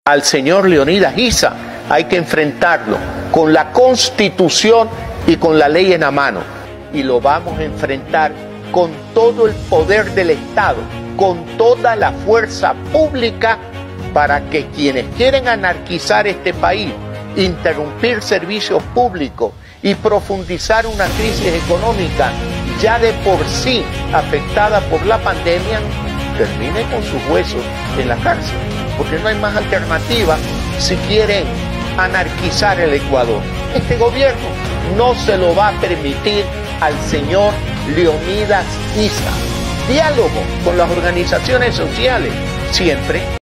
al señor Leonidas Issa hay que enfrentarlo con la Constitución y con la ley en la mano. Y lo vamos a enfrentar con todo el poder del Estado, con toda la fuerza pública, para que quienes quieren anarquizar este país, interrumpir servicios públicos y profundizar una crisis económica ya de por sí afectada por la pandemia, termine con sus huesos en la cárcel, porque no hay más alternativa si quieren anarquizar el Ecuador. Este gobierno no se lo va a permitir al señor Leonidas Issa. Diálogo con las organizaciones sociales, siempre